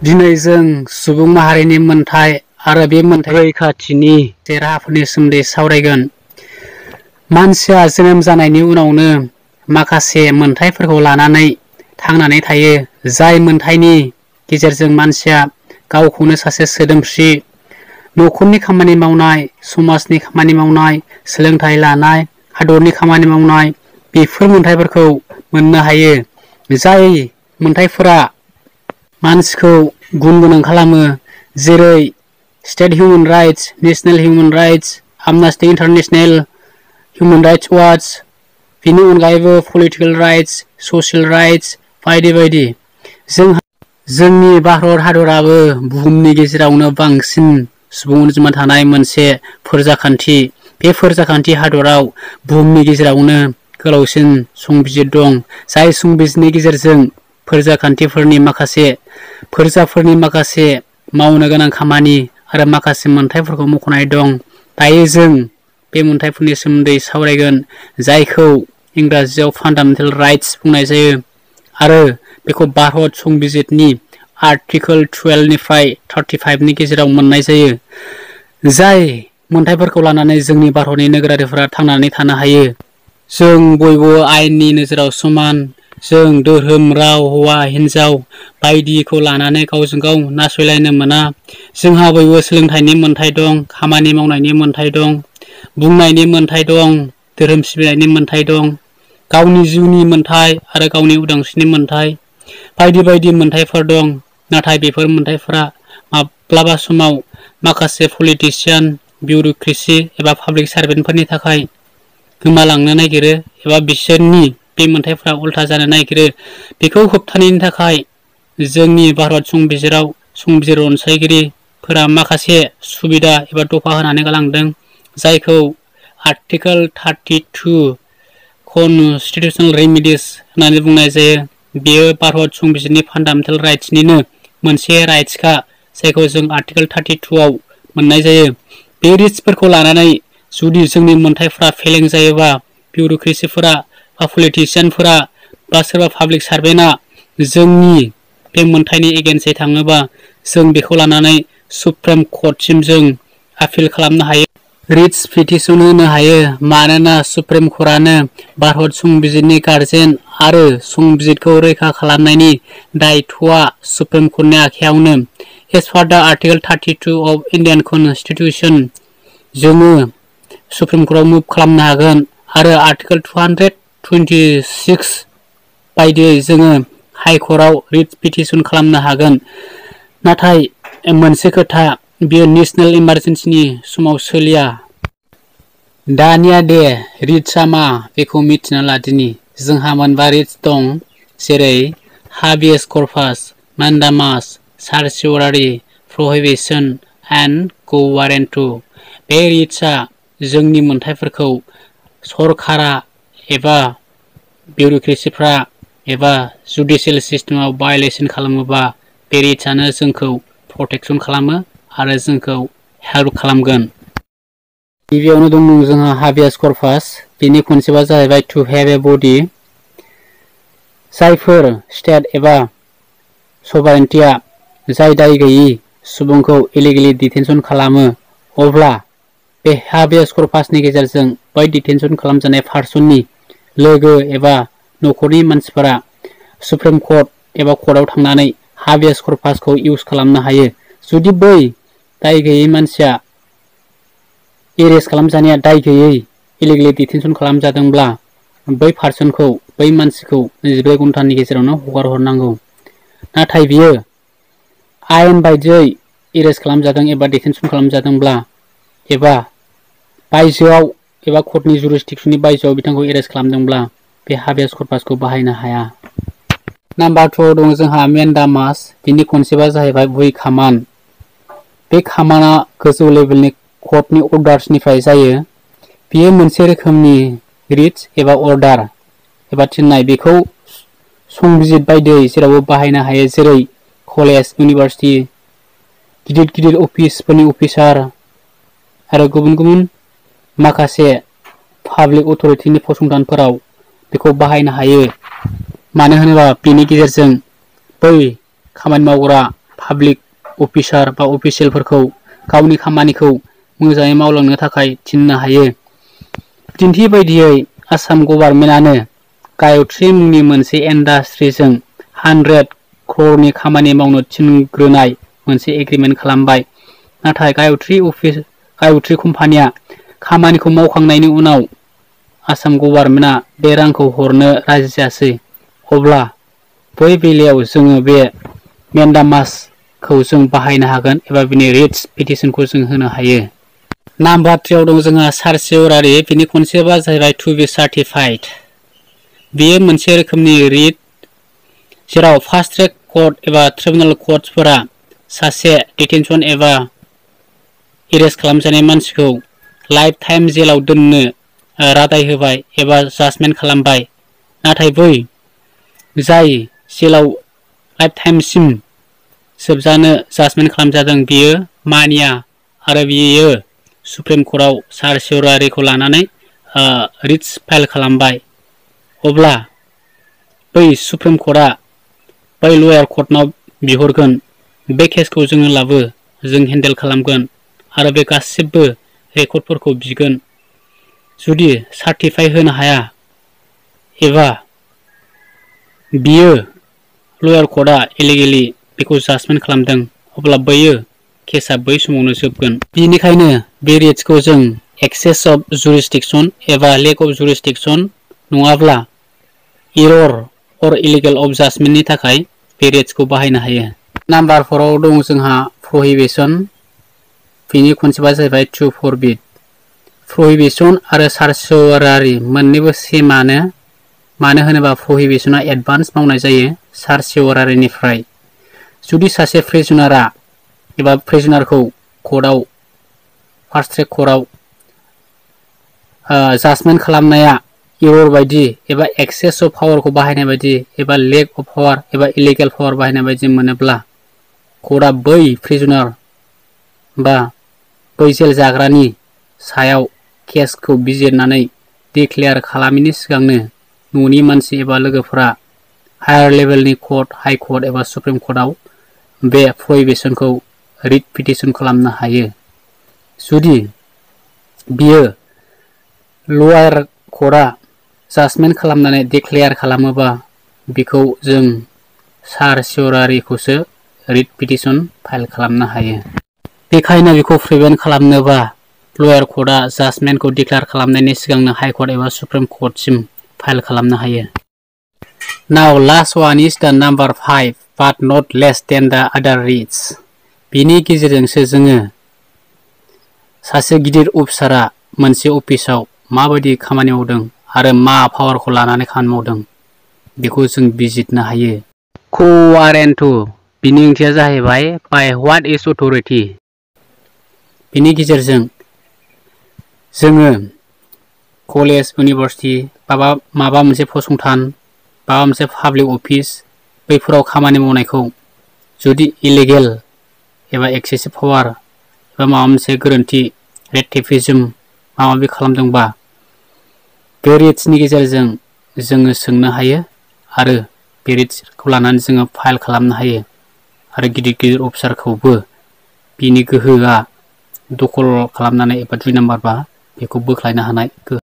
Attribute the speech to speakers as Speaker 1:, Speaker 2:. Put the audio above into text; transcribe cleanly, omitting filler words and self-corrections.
Speaker 1: दिनै जों सुबुं माहारिनि मोनथाय आरो बे मोनथाय रैखाथिनि राहाफोरनि सोमोन्दै सावरायगोन। मानसिया जोनोम जानायनि उनावनो माखासे मोनथायफोरखौ लानानै थांनानै थायो, जाय मोनथायनि गेजेरजों मानसिया गावखौनो सासे सोदोमस्रि, न'खरनि खामानि मावनाय, समाजनि खामानि मावनाय, सोलोंथाइ लानाय, हादरनि खामानि मावनाय, बेफोर मोनथायफोरखौ मोननो हायो। जाय मोनथायफोरा मानसिखौ गुन गोनां खालामो, जेरै state human rights, national human rights, Amnesty International, human rights watch, बेनि अनगायैबो पलिटिकेल राइट्स, ससियेल राइट्स बायदि बायदि। जोंनि भारत हादराबो बुहुमनि गेजेरावनो बांसिन सुबुं अनजिमा थानाय मोनसे फोरजाखान्थि। बे फोरजाखान्थि हादराव बुहुमनि गेजेरावनो गोलावसिन संबिजिर दं, जाय संबिजिरनि गेजेरजों फोरजाफोरनि माखासे मावनो गोनां खामानि आरो माखासे मोनथायफोरखौ मख'नाय दं। दायो जों बे मोनथायफोरनि सोमोन्दै सावरायगोन, जायखौ इंराजियाव फान्डामेन्टेल राइट्स बुंनाय जायो आरो बेखौ भारत संबिजिरनि आर्टिकोल 12 निफ्राय 35 नि गेजेराव मोननाय जायो। जाय मोनथायफोरखौ लानानै जोंनि भारतनि नोगोरारिफोरा थांनानै थानो हायो। जों बयबो आयेननि नोजोराव समान। जों धोरोम, राव, हौवा हिन्जाव बायदिखौ लानानै गावजों गाव नासयलायनो मोना। जोंहा बयबो सोलोंथाइनि मोनथाय दं, खामानि मावनायनि मोनथाय दं, बुंनायनि मोनथाय दं, धोरोम सिबिनायनि मोनथाय दं, गावनि जिउनि मोनथाय आरो गावनि उदांस्रिनि मोनथाय बायदि बायदि मोनथायफोर दं। नाथाय बेफोर मोनथायफोरा माब्लाबा समाव माखासे पलिटिशियान, बिउर'क्रेसि एबा पाब्लिक सार्भेन्टफोरनि थाखाय गोमालांनो नागिरो एबा बिसोरनि बे मोनथायफोरा उल्था जानो नागिरो। बेखौ होबथानायनि थाखाय जोंनि भारत संबिजिराव संबिजिर रनसायगिरिफोरा माखासे सुबिदा एबा दफा होनानै गालांदों, जायखौ आर्टिकोल 32 कनस्टिटिउसनेल रेमिडिस होननानै बुंनाय जायो। बेयो भारत संबिजिरनि फान्डामेन्टेल राइट्सनिनो मोनसे राइट्सखा, जायखौ जों आर्टिकोल 32 आव मोननाय जायो। बे रिट्सफोरखौ लानानै जुदि जोंनि मोनथायफोरा फेलें जायोबा, बिउर'क्रेसिफोरा बा पलिटिशियानफोरा बा सोरबा पाब्लिक सार्भेन्टआ जोंनि बे मोनथायनि एगेन्स्टै थाङोबा, जों बेखौ लानानै सुप्रिम कर्टसिम जों आपिल खालामनो हायो। रिट्स पिटिसन होनो हायो, मानोना सुप्रिम कर्टआनो भारत संबिजिरनि गार्जेन आरो संबिजिरखौ रैखा खालामनायनि दायथ'आ सुप्रिम कर्टनि आखायावनो। As per the article 32 of Indian constitution जोङो सुप्रिम कर्टआव मुभ खालामनो हागोन आरो आर्टिकोल 226 बायदियै जोङो हाइ कर्टआव रिट पिटिसन खालामनो हागोन। नाथाय मोनसे खोथा, बेयो नेसनेल इमारजेन्सिनि समाव सोलिया। दानिया दे रिट्सआ मा बेखौ मिथिना लादिनि। जोंहा मोनबा रिट्स दं, जेरै हाबियास कर्पास, मेन्डामास, सार्चिउरारि, प्रहिबिशन एन्ड को वारेन्टु। बे रिट्सआ जोंनि मोनथायफोरखौ सरकारा एबा बिउर'क्रेसिफ्रा एबा जुडिसियेल सिस्टेमाव भायलेसन खालामोबा, बे रिट्सआनो जोंखौ प्रटेक्सन खालामो आरो जोंखौ हेल्प खालामगोन। गिबियावनो दं जोंहा हाबियास कर्पास। बेनि कनसेप्टआ जाहैबाय टु हेभ ए बडि। जायफोर स्टेट एबा सभारेन्टिया जाय दाय गैयि सुबुंखौ इलिगेलि डिटेनसन खालामो, अब्ला बे हाबियास कर्पासनि गेजेरजों बै डिटेनसन खालामजानाय पार्सननि लोगो एबा न'खरनि मानसिफोरा सुप्रिम कर्ट एबा कर्टआव थांनानै हाबियास कर्पासखौ इउज खालामनो हायो। जुदि बै दाय गैयै मानसिया एरेस्ट खालामजानाया दाय गैयै इलिगेलि डिटेनसन खालामजादोंब्ला, बै पार्सनखौ, बै मानसिखौ 24 घन्टानि गेजेरावनो हगार हरनांगौ। नाथाय बियो आयेन बायदियै एरेस्ट खालामजादों एबा डिटेनसन खालामजादोंब्ला, एबा बायजोआव एबा कर्टनि जुरिसडिक्सननि बायजोआव बिथांखौ एरेस्ट खालामदोंब्ला, बे हाबियास कर्पासखौ बाहायनो हाया। नाम्बार 2 दं जोंहा मेन्डामास। बिनि कनसेप्टआ जाहैबाय वी कामान। बे कामाना गोजौ लेभेलनि कर्टनि अर्डार्सनिफ्राय जायो। बेयो मोनसे रोखोमनि रिट्स एबा अर्डार एबा थिन्नाय। बेखौ संबिजिर बायदियै जेरावबो बाहायनो हायो, जेरै कलेज, इउनिभार्सिटि, गिदिर गिदिर अफिसफोरनि अफिसार आरो गुबुन गुबुन माखासे पाब्लिक अथ'रिटिनि फसंथानफोराव बेखौ बाहायनो हायो। मानो होनोबा बेनि गेजेरजों बै खामानि मावग्रा पाब्लिक अफिसार बा अफिसियेलफोरखौ गावनि खामानिखौ मोजाङै मावलांनो थाखाय थिननो हायो। बिदिन्थि बायदियै आसाम गभर्नमेन्टआनो गायत्री मुंनि मोनसे इन्डास्ट्रिजों 100 क्ररनि खामानि मावनो थिनग्रोनाय मोनसे एग्रिमेन्ट खालामबाय। नाथाय गायत्री कम्पानिया खामानिखौ मावखांनायनि उनाव आसाम गभर्नमेन्टआ बे रांखौ हरनो राजि जायासै। अब्ला बै बेलायाव जोङो बे मेन्डामासखौ जों बाहायनो हागोन एबा बिनि रिट्स पिटिसनखौ जों होनो हायो। नाम्बार 3 आव दं जोंहा सार्सियरारि। बिनि कनसेप्टआ जाहैबाय टु बि सार्टिफाइड। बेयो मोनसे रोखोमनि रिट जेराव फास्ट ट्रेक कर्ट एबा ट्रिब्युनाल कर्टफोरा सासे डिटेनसन एबा एरेस्ट खालामजानाय मानसिखौ लाइफ टाइम जेलाव दोननो रादाय होबाय एबा जाजमेन्ट खालामबाय। नाथाय बै जाय जेलाव लाइफ टाइमसिम जोबजानो जाजमेन्ट खालामजादों बियो मानिया आरो बियो सुप्रिम कर्टआव सार्सियरारिखौ लानानै रिट्स फाइल खालामबाय। अब्ला बै सुप्रिम कर्टआ बै लयार कर्टनाव बिहरगोन बे केसखौ जोङो लाबो, जों हेन्डेल खालामगोन आरो बे गासिबो रेकर्डफोरखौ बिगोन। जुदि सार्टिफाइ होनो हाया एबा बियो लयार कर्टआ इलिगेलि बेखौ जाजमेन्ट खालामदों अब्ला बैयो केसआ बै समावनो जोबगोन। बेनिखायनो बे रिट्सखौ जों एक्सेस अफ जुरिसडिक्सन एबा लेक अफ जुरिसडिक्सन नङाब्ला एरर अर इलिगेल अफ जाजमेन्टनि थाखाय बे रिट्सखौ बाहायनो हायो। नाम्बार 4 आव दं जोंहा प्रहिबिसन। बिनि कनसेप्टआ जाहैबाय टु फरबिड। प्रहिबिसन आरो सार्सियरारि मोननैबो सेमानो। मानो होनोबा प्रहिबिसना एडभान्स मावनाय जायो सार्सियरारिनिफ्राय। जुदि सासे प्रिजुनारआ एबा प्रिजुनारखौ कर्टआव फार्स्ट ट्रेक कर्टआव जाजमेन्ट खालामनाया एरर बायदि एबा एक्सेस अफ पावारखौ बाहायनाय बायदि एबा लेक अफ पावार एबा इलिगेल पावार बाहायनाय बायदि मोनोब्ला कर्टआ बै प्रिजुनार बा बै जेल जाग्रानि सायाव केसखौ बिजिरनानै डिक्लेयार खालामैनि सिगांनो न'नि मानसि एबा लोगोफोरा हायार लेभेलनि कर्ट, हाइ कर्ट एबा सुप्रिम कर्टआव बे प्रहिबिसनखौ रिट पिटिसन खालामनो हायो। जुदि बियो लयार कर्टआ जाजमेन्ट खालामनानै डिक्लेयार खालामोबा बेखौ जों सार्सियरारिखौसो रिट पिटिसन फाइल खालामनो हायो। बेखायनो बेखौ प्रिभेन्ट खालामनोबा लयार कर्टआ जाजमेन्टखौ डिक्लेयार खालामनायनि सिगांनो हाइ कर्ट एबा सुप्रिम कर्टसिम फाइल खालामनो हायो। Now last one is the number 5 but not less than the other writs. बिनि गेजेरजोंसो जोङो सासे गिदिर अफिसारा मोनसे अफिसाव माबायदि खामानि मावदों आरो मा पावारखौ लानानै खामानि मावदों बेखौ जों बिजिरनो हायो। कोआरेन्टु बिनि ओंथिया जाहैबाय बाय व्हाट इज अथरिटि। बिनि गेजेरजों जोङो कलेज, इउनिभार्सिटि माबा मोनसे फसंथान, माबा मोनसे पाब्लिक अफिस बैफोराव खामानि मावनायखौ जुदि इलिगेल एबा एक्सेसिभ पावार एबा माबा मोनसे गोरोन्थि रेटिफिजम माबा माबि खालामदोंबा बे रिट्सनि गेजेरजों जोङो सोंनो हायो आरो बे रिट्सखौ लानानै जोङो फाइल खालामनो हायो आरो गिदिर गिदिर अफिसारखौबो बिनि गोहोआ दखल खालामनानै एबा 2 नाम्बार बा बेखौ बोख्लायनो हानाय गोहो